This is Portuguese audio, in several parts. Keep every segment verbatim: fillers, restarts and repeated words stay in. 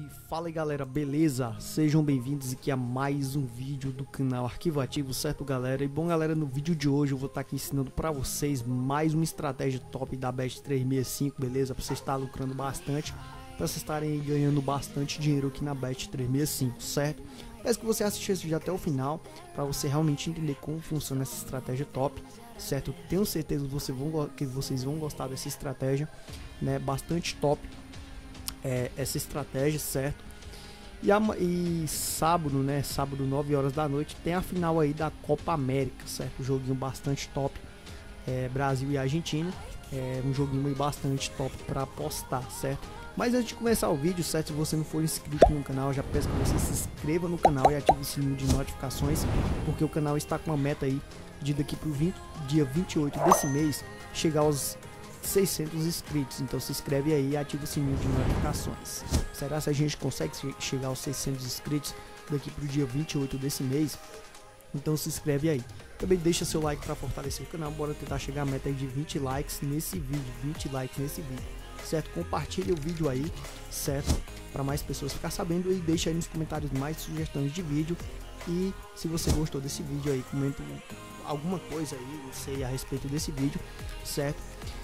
Fala aí galera, beleza? Sejam bem-vindos aqui a mais um vídeo do canal Arquivo Ativo, certo galera? E bom galera, no vídeo de hoje eu vou estar aqui ensinando pra vocês mais uma estratégia top da Bet trezentos e sessenta e cinco, beleza? Pra vocês estarem lucrando bastante, pra vocês estarem ganhando bastante dinheiro aqui na Bet trezentos e sessenta e cinco, certo? Peço que você assista esse vídeo até o final, pra você realmente entender como funciona essa estratégia top, certo? Eu tenho certeza que, você vão, que vocês vão gostar dessa estratégia, né? Bastante top. É, essa estratégia, certo? E, a, e sábado, né? Sábado, nove horas da noite, tem a final aí da Copa América, certo? Um joguinho bastante top. É, Brasil e Argentina. É um joguinho bastante top para apostar, certo? Mas antes de começar o vídeo, certo? Se você não for inscrito no canal, já peço que você se inscreva no canal e ative o sininho de notificações, porque o canal está com uma meta aí de daqui para o dia vinte e oito desse mês chegar aos seiscentos inscritos. Então se inscreve aí e ativa o sininho de notificações. Será que a gente consegue chegar aos seiscentos inscritos daqui para o dia vinte e oito desse mês? Então se inscreve aí. Também deixa seu like para fortalecer o canal. Bora tentar chegar a meta de vinte likes nesse vídeo. vinte likes nesse vídeo, certo? Compartilha o vídeo aí, certo? Para mais pessoas ficar sabendo, e deixa aí nos comentários mais sugestões de vídeo. E se você gostou desse vídeo aí, comenta alguma coisa aí, não sei, a respeito desse vídeo, certo?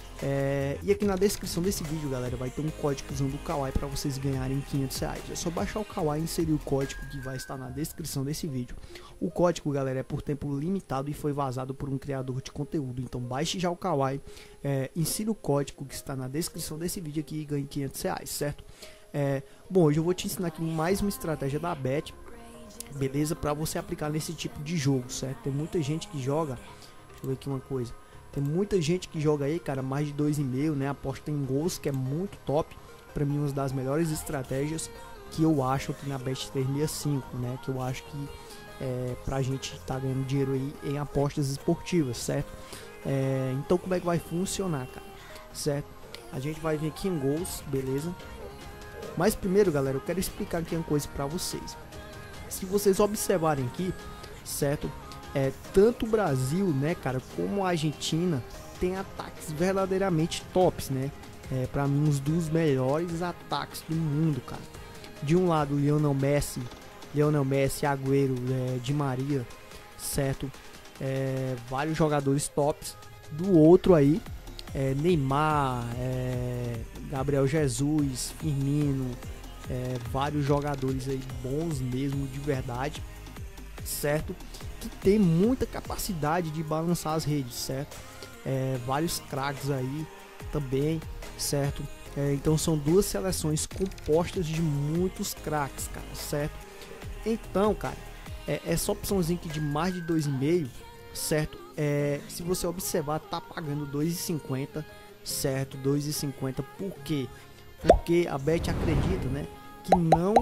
É, e aqui na descrição desse vídeo, galera, vai ter um códigozão do Kawaii para vocês ganharem quinhentos reais. É só baixar o Kawaii e inserir o código que vai estar na descrição desse vídeo. O código, galera, é por tempo limitado e foi vazado por um criador de conteúdo. Então baixe já o Kawaii, é, insira o código que está na descrição desse vídeo aqui e ganhe quinhentos reais, certo? É, bom, hoje eu vou te ensinar aqui mais uma estratégia da Bet, beleza? Para você aplicar nesse tipo de jogo, certo? Tem muita gente que joga, deixa eu ver aqui uma coisa. Tem muita gente que joga aí, cara, mais de dois e meio, né? Aposta em gols, que é muito top. Pra mim, uma das melhores estratégias que eu acho aqui na Bet trezentos e sessenta e cinco, né? Que eu acho que é pra gente tá ganhando dinheiro aí em apostas esportivas, certo? É, então, como é que vai funcionar, cara? Certo? A gente vai vir aqui em gols, beleza? Mas primeiro, galera, eu quero explicar aqui uma coisa pra vocês. Se vocês observarem aqui, certo? É, tanto o Brasil, né, cara, como a Argentina tem ataques verdadeiramente tops, né? É, para mim, um dos melhores ataques do mundo, cara. De um lado, Lionel Messi, Lionel Messi, Agüero, é, Di Maria, certo? É, vários jogadores tops. Do outro aí, é, Neymar, é, Gabriel Jesus, Firmino, é, vários jogadores aí bons mesmo, de verdade, certo? Que tem muita capacidade de balançar as redes, certo? É, vários craques aí também, certo? É, então são duas seleções compostas de muitos craques, cara, certo? Então, cara, é, essa opçãozinha aqui de mais de dois e meio, certo? É, se você observar, tá pagando dois e cinquenta, certo? dois e cinquenta. Por quê? Porque a Bet acredita, né, que não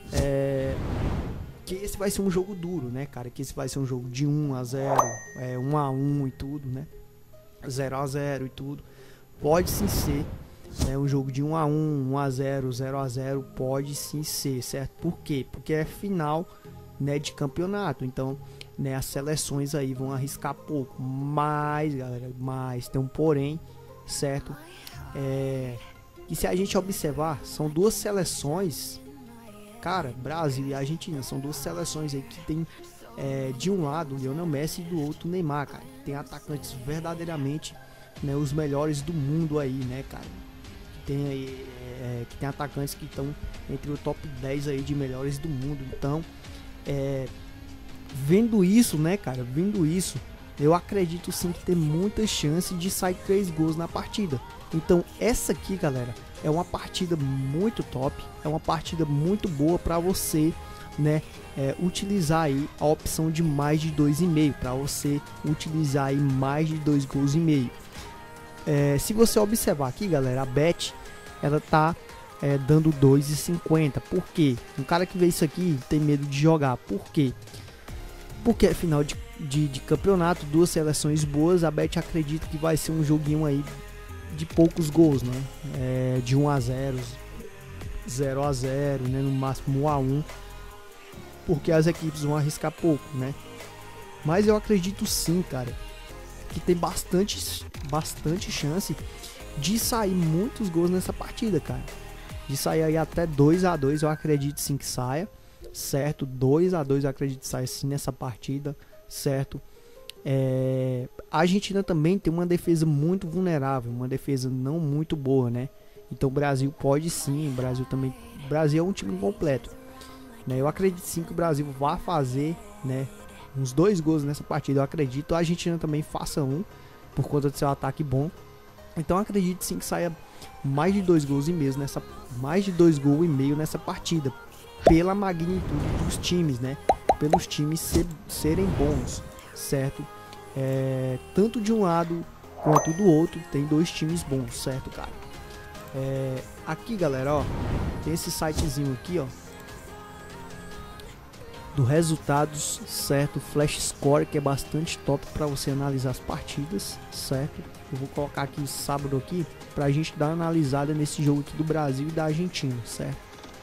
é, que esse vai ser um jogo duro, né, cara? Que esse vai ser um jogo de um a zero, é, um a um e tudo, né? zero a zero e tudo. Pode sim ser, né, um jogo de um a um, um a zero, zero a zero, pode sim ser, certo? Por quê? Porque é final, né, de campeonato. Então, né, as seleções aí vão arriscar pouco. Mas, galera, mas tem um porém, certo? É, e se a gente observar, são duas seleções, cara, Brasil e Argentina, são duas seleções aí que tem, é, de um lado o Lionel Messi e do outro o Neymar, cara. Tem atacantes verdadeiramente, né, os melhores do mundo aí, né, cara. Tem aí, é, que tem atacantes que estão entre o top dez aí de melhores do mundo. Então, é, vendo isso, né, cara, vendo isso, eu acredito sim que tem muita chance de sair três gols na partida. Então essa aqui, galera, é uma partida muito top, é uma partida muito boa para você, né, é, utilizar aí a opção de mais de dois e meio, para você utilizar aí mais de dois gols e meio. É, se você observar aqui, galera, a Bet, ela tá é, dando dois e cinquenta. Por quê? Um cara que vê isso aqui tem medo de jogar. Por quê? Porque é final de, de, de campeonato, duas seleções boas. A Bet acredita que vai ser um joguinho aí de poucos gols, né? É, de um a zero, zero a zero, né? No máximo um a um, porque as equipes vão arriscar pouco, né? Mas eu acredito sim, cara, que tem bastante, bastante chance de sair muitos gols nessa partida, cara. De sair aí até dois a dois, eu acredito sim que saia, certo? dois a dois eu acredito que saia sim nessa partida, certo? É... A Argentina também tem uma defesa muito vulnerável, uma defesa não muito boa, né? Então o Brasil pode sim, o Brasil também, o Brasil é um time completo, né? Eu acredito sim que o Brasil vai fazer, né, uns dois gols nessa partida, eu acredito. A Argentina também faça um, por conta do seu ataque bom. Então eu acredito sim que saia mais de dois gols e meio nessa, mais de dois gols e meio nessa partida, pela magnitude dos times, né? Pelos times ser, serem bons, certo? É, tanto de um lado quanto do outro tem dois times bons, certo, cara? É, aqui, galera, ó, tem esse sitezinho aqui, ó, do resultados, certo? Flash Score, que é bastante top para você analisar as partidas, certo? Eu vou colocar aqui sábado aqui pra gente dar uma analisada nesse jogo aqui do Brasil e da Argentina, certo?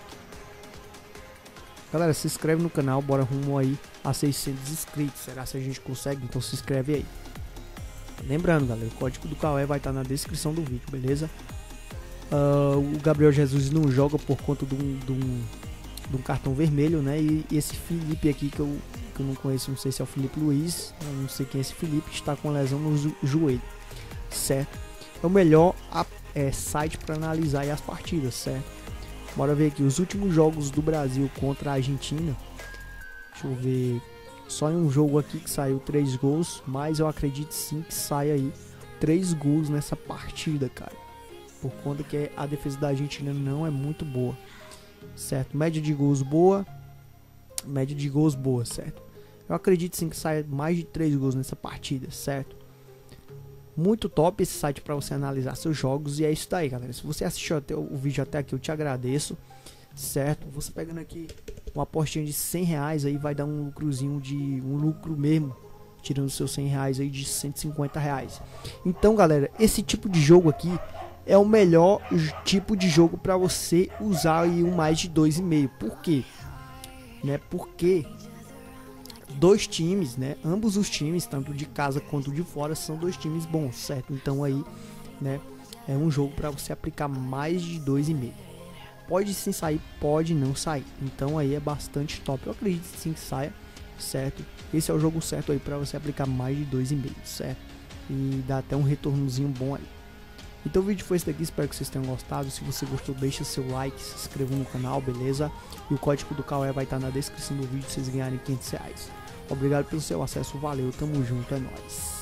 Galera, se inscreve no canal, bora rumo aí a seiscentos inscritos. Será que a gente consegue? Então se inscreve aí. Lembrando, galera, o código do Cauê vai estar na descrição do vídeo, beleza? Uh, o Gabriel Jesus não joga por conta de um, de um, de um cartão vermelho, né? E, e esse Felipe aqui que eu, que eu não conheço, não sei se é o Felipe Luiz, eu não sei quem é esse Felipe, está com lesão no jo joelho, certo? É o melhor a, é, site para analisar aí as partidas, certo? Bora ver aqui os últimos jogos do Brasil contra a Argentina. Deixa eu ver. Só em um jogo aqui que saiu três gols, mas eu acredito sim que saia aí três gols nessa partida, cara. Por conta que a defesa da Argentina não é muito boa, certo? Média de gols boa, média de gols boa, certo? Eu acredito sim que saia mais de três gols nessa partida, certo? Muito top esse site para você analisar seus jogos. E é isso daí, galera. Se você assistiu até o vídeo até aqui, eu te agradeço, certo? Você pegando aqui uma apostinha de cem reais aí vai dar um lucrozinho de um lucro mesmo, tirando os seus cem reais aí, de cento e cinquenta reais. Então, galera, esse tipo de jogo aqui é o melhor tipo de jogo para você usar aí um mais de dois e meio. Por quê? Né? Porque dois times, né? Ambos os times, tanto de casa quanto de fora, são dois times bons, certo? Então aí, né, é um jogo para você aplicar mais de dois e meio. Pode sim sair, pode não sair. Então aí é bastante top. Eu acredito sim que saia, certo? Esse é o jogo certo aí para você aplicar mais de dois e meio, certo? E dá até um retornozinho bom aí. Então o vídeo foi esse daqui, espero que vocês tenham gostado. Se você gostou, deixa seu like, se inscreva no canal, beleza? E o código do Cauê vai estar na descrição do vídeo, vocês ganharem quinhentos reais. Obrigado pelo seu acesso, valeu, tamo junto, é nóis.